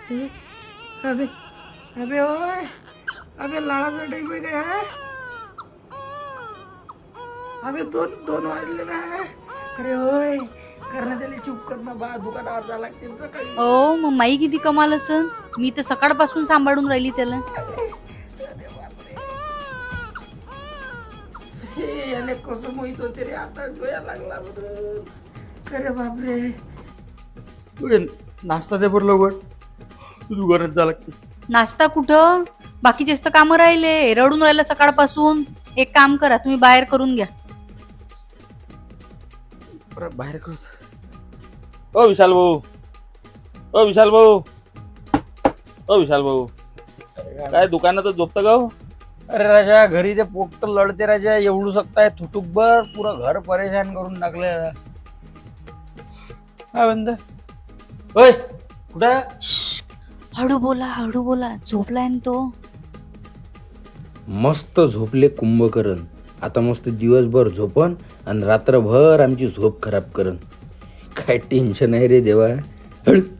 अबे अबे ओए अबे लाडाचा टाइम आहे काय? अबे दोन वाजले ना. अरे होय करणं त्याला चुप कर ना बा, दुकानावर जा लागते सकाळी. ओ मग माई किती कमाल असन, मी तर सकाळपासून सांभाळून राहिली त्याला. याने कसं माहित होते रे, आता डोया लागला बरं. अरे बापरे. नाश्ता दे बरं लवकर, दुकानात जा लागते. नाश्ता कुठं, बाकीचेच तर कामं राहिले. रडून राहिलं सकाळपासून. एक काम करा, तुम्ही बाहेर करून घ्या. बाहेर करू. ओ विशाल भाऊ, ओ विशाल भाऊ, ओ विशाल भाऊ, काय दुकानातच झोपतं का हो? अरे राजा घरी ते पोट लढते राजा, एवढू शकताय थुटुक बर पुरा घर परेशान करून टाकले. काय म्हणत होय कुठं? हळू बोला, झोपलाय ना तो. मस्त झोपले कुंभकर्ण. आता मस्त दिवसभर झोपन आणि रात्रभर आमची झोप खराब करन. काय टेन्शन आहे रे देवा.